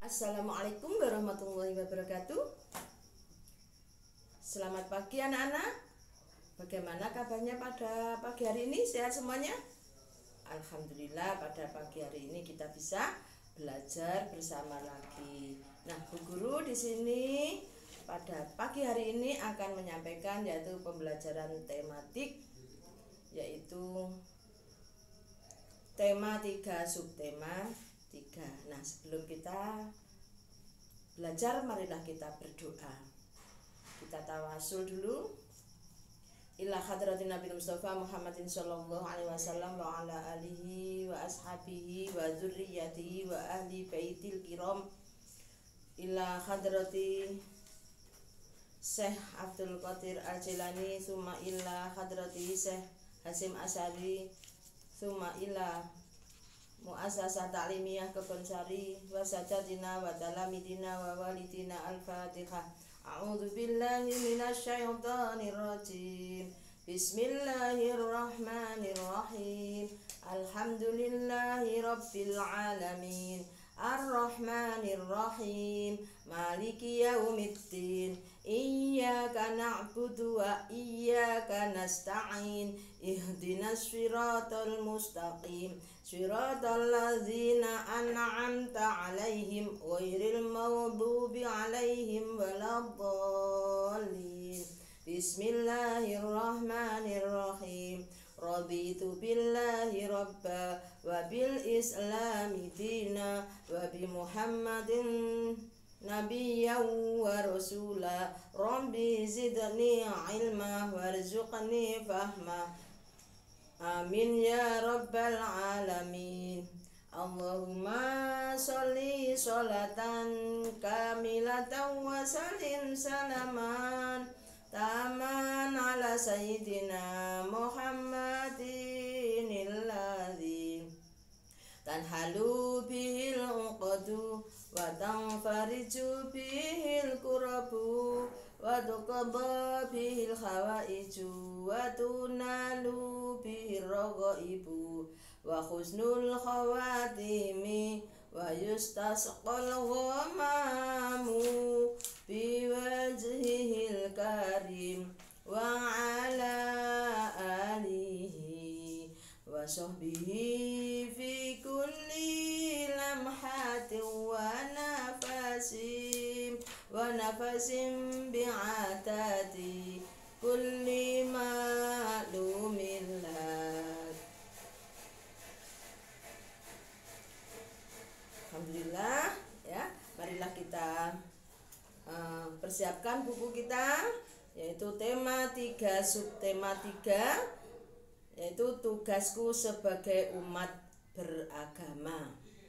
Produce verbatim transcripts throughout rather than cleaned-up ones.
Assalamualaikum warahmatullahi wabarakatuh. Selamat pagi anak-anak. Bagaimana kabarnya pada pagi hari ini? Sehat semuanya? Alhamdulillah, pada pagi hari ini kita bisa belajar bersama lagi. Nah, Bu Guru di sini pada pagi hari ini akan menyampaikan yaitu pembelajaran tematik, yaitu tema tiga, subtema tiga. Nah, sebelum kita belajar, marilah kita berdoa. Kita tawasul dulu. Ila hadratin Nabi Mustafa Muhammadin sallallahu alaihi wasallam wa ala alihi wa ashabihi wa dzurriyyatihi wa ahli baitil kiram. Ila hadrati Syekh Abdul Qadir Al-Jilani, summa ila hadrati Syekh Hasim Asy'ari, summa ila Mu'assasah Ta'limiyah Kebonsari wa sajadina wa talamidina wa walidina. Al-Fatihah. A'udzu billahi minasyaitonir rajim. Bismillahirrahmanirrahim. Alhamdulillahi rabbil alamin. Ar-Rahmanir-Rahim. Maliki yaumiddin. Iyyaka na'budu wa iyyaka nasta'in. Ihdinas siratal mustaqim. Siratal ladzina an'amta 'alaihim ghairil maghdubi 'alaihim waladdallin. Bismillahirrahmanirrahim. Raditu billahi rabba wa bil islami dina wa bi Muhammadin nabiyyan wa rasula. Rabbi zidni ilma warzuqni fahma. Amin ya rabbal alamin. Allahumma sholli sholatan kamilatan wa sallim salaman taman ala sayyidina Muhammadin alladzi tanhalu bihil uqadu wa tanfariju bihil kurabu wa tuqadha bihil hawaiju wa tunalu bihil raghaibu wa husnul khawatimi wa yustasqal ghamamu biwajhihil karim wa ala alihi wa sahbihi fi kulli lamhatin wa nafasim wa nafasim bi'atati kulli ma'lumin lak. Alhamdulillah ya, marilah kita uh, persiapkan buku kita, yaitu tema tiga, subtema tiga, yaitu tugasku sebagai umat beragama.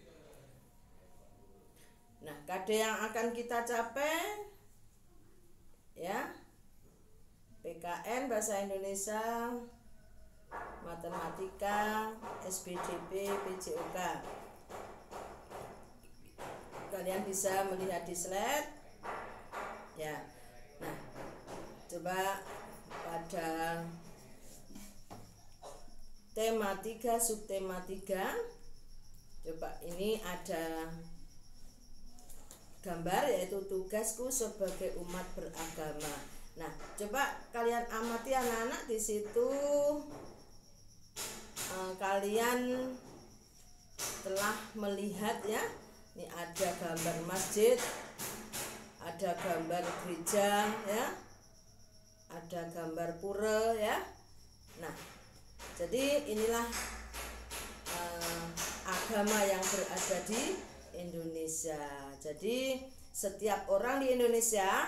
Nah, K D yang akan kita capai ya, P K N Bahasa Indonesia, Matematika, S B D P, P J O K. Kalian bisa melihat di slide ya. Nah, coba pada tema tiga, subtema tiga, coba ini ada gambar, yaitu tugasku sebagai umat beragama. Nah, coba kalian amati anak-anak di situ. eh, kalian telah melihat ya, ini ada gambar masjid, ada gambar gereja ya, ada gambar pura ya. Nah, jadi inilah uh, agama yang berada di Indonesia. Jadi setiap orang di Indonesia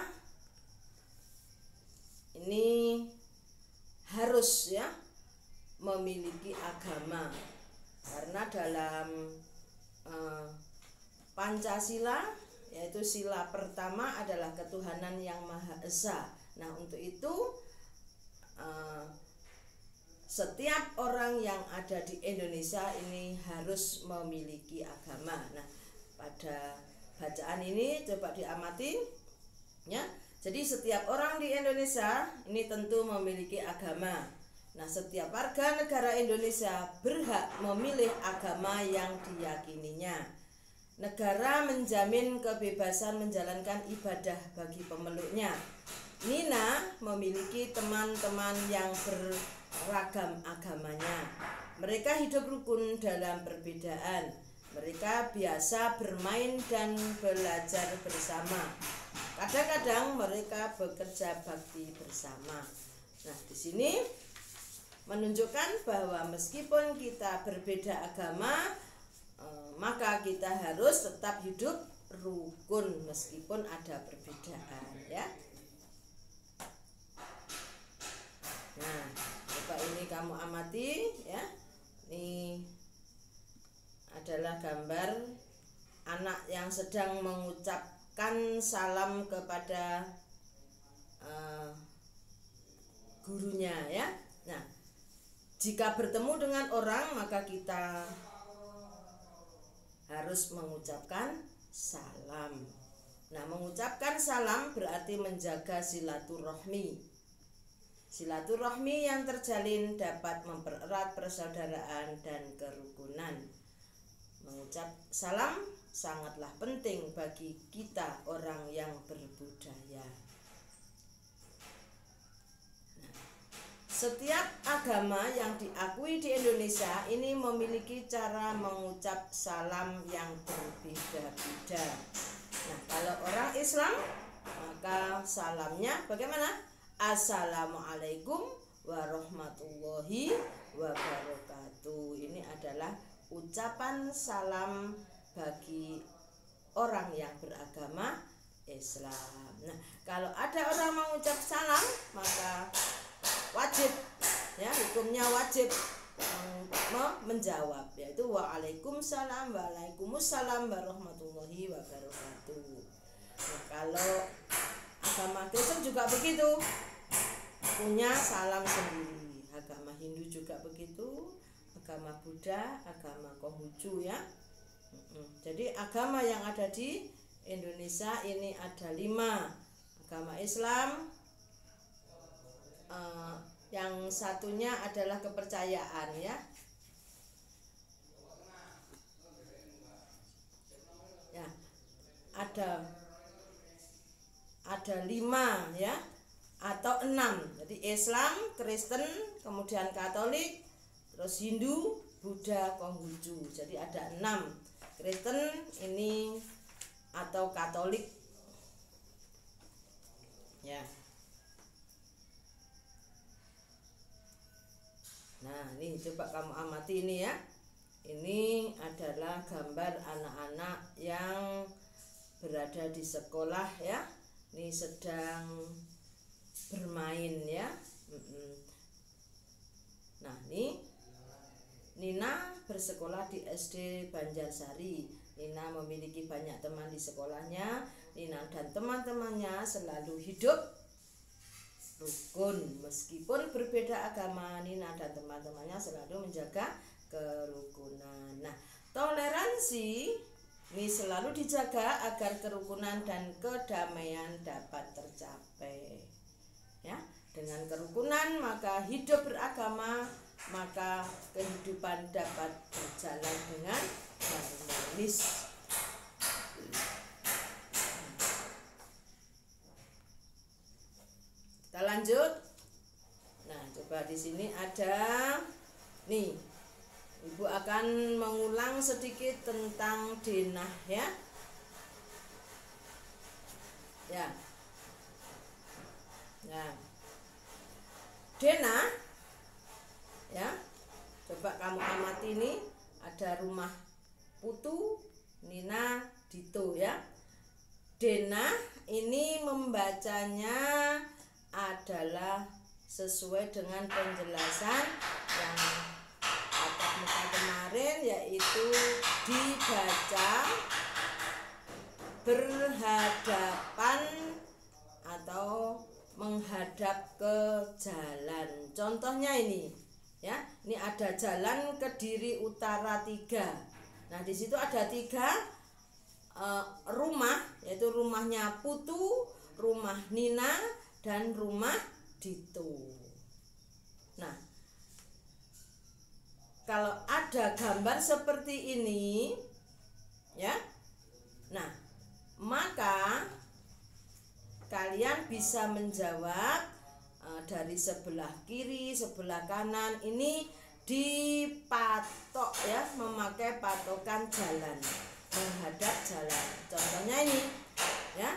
ini harus ya memiliki agama, karena dalam uh, Pancasila, yaitu sila pertama adalah ketuhanan yang Maha Esa. Nah, untuk itu uh, setiap orang yang ada di Indonesia ini harus memiliki agama. Nah, pada bacaan ini coba diamati ya. Jadi setiap orang di Indonesia ini tentu memiliki agama. Nah, setiap warga negara Indonesia berhak memilih agama yang diyakininya. Negara menjamin kebebasan menjalankan ibadah bagi pemeluknya. Nina memiliki teman-teman yang beragam agamanya. Mereka hidup rukun dalam perbedaan. Mereka biasa bermain dan belajar bersama. Kadang-kadang mereka bekerja bakti bersama. Nah, di sini menunjukkan bahwa meskipun kita berbeda agama, eh, maka kita harus tetap hidup rukun meskipun ada perbedaan, ya. Nah, coba ini kamu amati, ya. Ini adalah gambar anak yang sedang mengucapkan salam kepada uh, gurunya, ya. Nah, jika bertemu dengan orang maka kita harus mengucapkan salam. Nah, mengucapkan salam berarti menjaga silaturahmi. Silaturahmi yang terjalin dapat mempererat persaudaraan dan kerukunan. Mengucap salam sangatlah penting bagi kita orang yang berbudaya. Nah, setiap agama yang diakui di Indonesia ini memiliki cara mengucap salam yang berbeda-beda. Nah, kalau orang Islam maka salamnya bagaimana? Assalamualaikum warahmatullahi wabarakatuh. Ini adalah ucapan salam bagi orang yang beragama Islam. Nah, kalau ada orang mengucap salam maka wajib, ya, hukumnya wajib menjawab, yaitu waalaikumsalam, waalaikumsalam warahmatullahi wabarakatuh. Nah, kalau agama Kristen juga begitu, punya salam sendiri. Agama Hindu juga begitu, agama Buddha, agama Konghucu, ya. Jadi agama yang ada di Indonesia ini ada lima. Agama Islam, eh, yang satunya adalah kepercayaan, ya. Ya, ada ada lima, ya, atau enam. Jadi Islam, Kristen, kemudian Katolik, terus Hindu, Buddha, Konghucu. Jadi ada enam. Kristen ini atau Katolik, ya. Nah, ini coba kamu amati ini, ya. Ini adalah gambar anak-anak yang berada di sekolah, ya. Ini sedang bermain, ya. Nah, ini Nina bersekolah di S D Banjarsari. Nina memiliki banyak teman di sekolahnya. Nina dan teman-temannya selalu hidup rukun. Meskipun berbeda agama, Nina dan teman-temannya selalu menjaga kerukunan. Nah, toleransi ini selalu dijaga agar kerukunan dan kedamaian dapat tercapai. Ya, dengan kerukunan maka hidup beragama, maka kehidupan dapat berjalan dengan harmonis. Kita lanjut. Nah, coba di sini ada nih. Ibu akan mengulang sedikit tentang denah, ya. Ya. Nah. Denah, ya. Coba kamu amati ini, ada rumah Putu, Nina, Dito, ya. Denah ini membacanya adalah sesuai dengan penjelasan yang tatap muka kemarin, yaitu dibaca berhadapan atau menghadap ke jalan. Contohnya ini, ya, ini ada jalan Kediri Utara tiga. Nah, di situ ada tiga uh, rumah, yaitu rumahnya Putu, rumah Nina, dan rumah Dito. Nah, kalau ada gambar seperti ini, ya, Nah, maka kalian bisa menjawab e, dari sebelah kiri, sebelah kanan ini dipatok ya, memakai patokan jalan, menghadap jalan. Contohnya ini ya.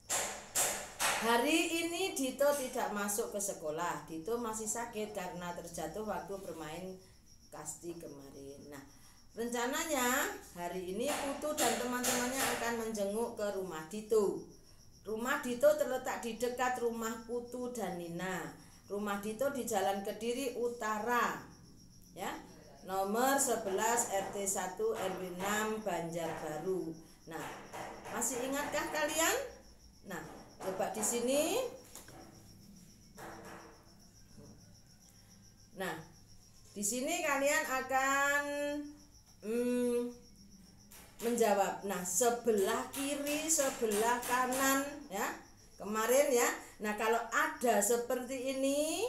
Hari ini Dito tidak masuk ke sekolah. Dito masih sakit karena terjatuh waktu bermain kasti kemarin. Nah, rencananya hari ini Putu dan teman-temannya akan menjenguk ke rumah Dito. Rumah Dito terletak di dekat rumah Putu dan Nina. Rumah Dito di Jalan Kediri Utara, ya, nomor sebelas R T satu R W enam Banjarbaru. Nah, masih ingatkah kalian? Nah, coba di sini. Nah, di sini kalian akan hmm, menjawab. Nah, sebelah kiri, sebelah kanan, ya. Kemarin ya. Nah, kalau ada seperti ini,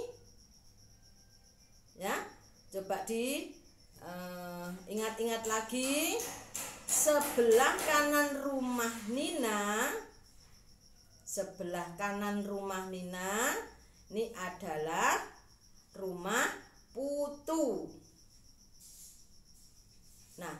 ya, coba di uh, ingat-ingat lagi. Sebelah kanan rumah Nina, sebelah kanan rumah Nina, ini adalah rumah Putu. Nah,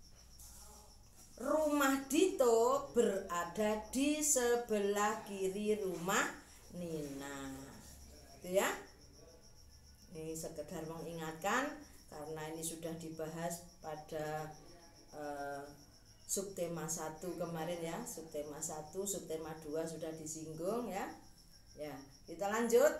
rumah Dito berada di sebelah kiri rumah Nina, itu ya. Ini sekedar mengingatkan karena ini sudah dibahas pada uh, subtema satu kemarin ya, subtema satu, subtema dua sudah disinggung ya. Ya, kita lanjut.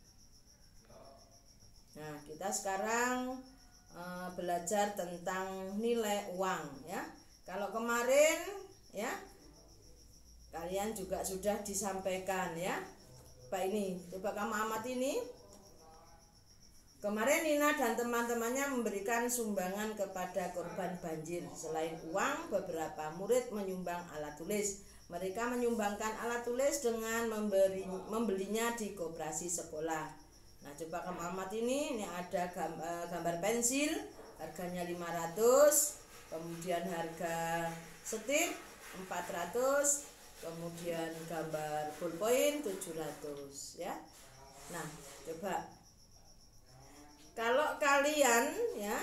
Nah, kita sekarang uh, belajar tentang nilai uang ya. Kalau kemarin ya, kalian juga sudah disampaikan ya. Pak ini, coba kamu amati ini. Kemarin Nina dan teman-temannya memberikan sumbangan kepada korban banjir. Selain uang, beberapa murid menyumbang alat tulis. Mereka menyumbangkan alat tulis dengan memberi, membelinya di koperasi sekolah. Nah, coba kamu amati ini. Ini ada gambar, gambar pensil, harganya lima ratus. Kemudian harga setip empat ratus. Kemudian gambar ballpoint tujuh ratus ya. Nah, coba kalau kalian ya,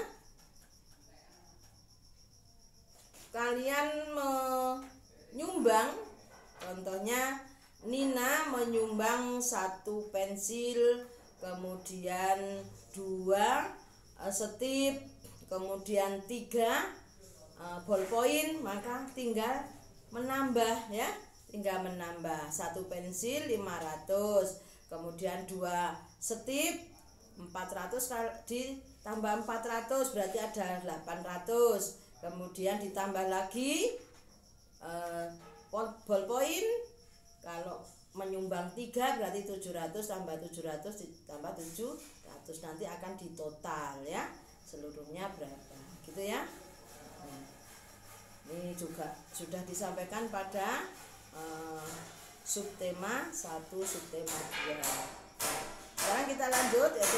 kalian menyumbang, contohnya Nina menyumbang satu pensil, kemudian dua setip, kemudian tiga ballpoint, maka tinggal menambah ya, tinggal menambah satu pensil lima ratus, kemudian dua setip empat ratus ditambah empat ratus berarti ada delapan ratus. Kemudian ditambah lagi eh, ballpoint, kalau menyumbang tiga berarti tujuh ratus tambah tujuh ratus ditambah tujuh ratus, nanti akan ditotal ya, seluruhnya berapa gitu ya. Nah, ini juga sudah disampaikan pada eh, subtema satu, subtema dua. Sekarang kita lanjut, yaitu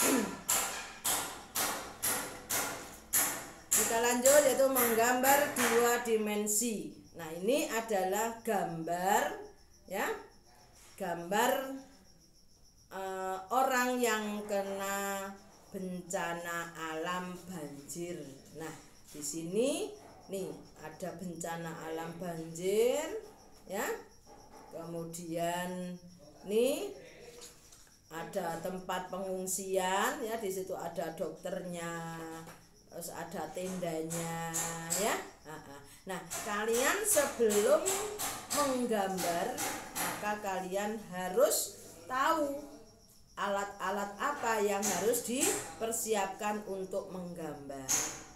kita lanjut yaitu menggambar dua dimensi. Nah, ini adalah gambar ya, gambar uh, orang yang kena bencana alam banjir. Nah, di sini nih ada bencana alam banjir ya. Kemudian nih ada tempat pengungsian ya, di situ ada dokternya, terus ada tendanya ya. Nah, kalian sebelum menggambar maka kalian harus tahu alat-alat apa yang harus dipersiapkan untuk menggambar.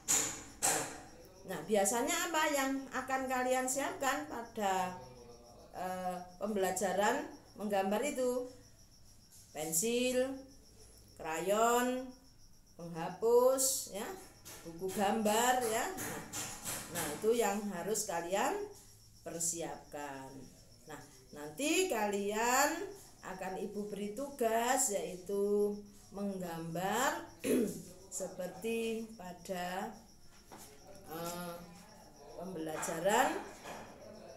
Nah, biasanya apa yang akan kalian siapkan pada eh, pembelajaran menggambar itu? Pensil, krayon, penghapus ya, buku gambar ya. Nah, nah itu yang harus kalian persiapkan. Nah, nanti kalian akan ibu beri tugas yaitu menggambar seperti pada uh, pembelajaran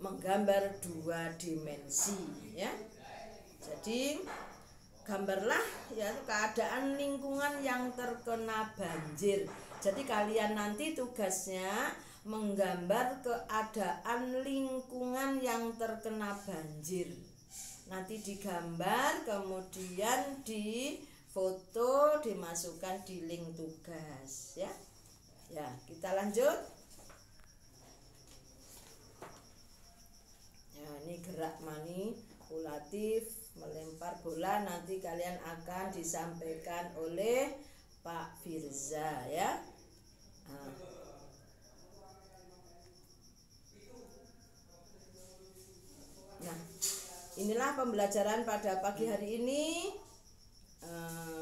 menggambar dua dimensi ya. Jadi gambarlah ya keadaan lingkungan yang terkena banjir. Jadi kalian nanti tugasnya menggambar keadaan lingkungan yang terkena banjir. Nanti digambar, kemudian difoto, dimasukkan di link tugas ya. Ya, kita lanjut. Ya, ini gerak manipulatif melempar bola, nanti kalian akan disampaikan oleh Pak Firza ya. Nah. Nah, inilah pembelajaran pada pagi hari ini. Eh,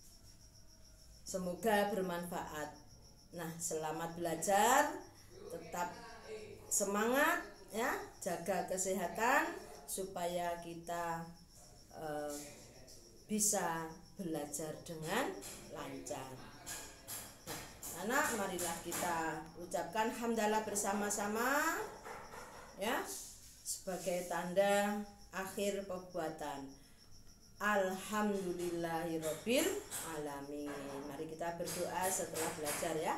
semoga bermanfaat. Nah, selamat belajar, tetap semangat ya, jaga kesehatan supaya kita eh, bisa belajar dengan lancar. Nah, anak, marilah kita ucapkan hamdalah bersama-sama ya, sebagai tanda akhir perbuatan. Alhamdulillahirabbil alamin. Mari kita berdoa setelah belajar ya.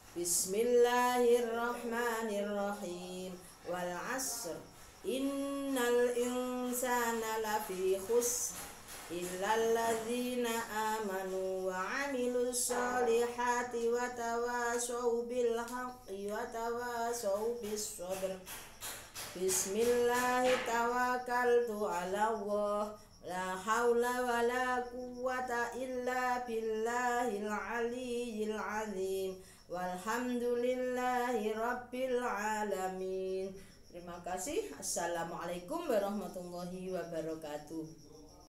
Bismillahirrahmanirrahim. Wal 'asr innal insana lafi khusr illal ladzina amanu wa 'amilus solihati wa tawashaw bil haqqi wa tawashaw bis sabr. Bismillah tawakkaltu 'ala Allah, la haula wala quwwata illa billahil aliyyil azim. Walhamdulillahi rabbil alamin. Terima kasih. Assalamualaikum warahmatullahi wabarakatuh.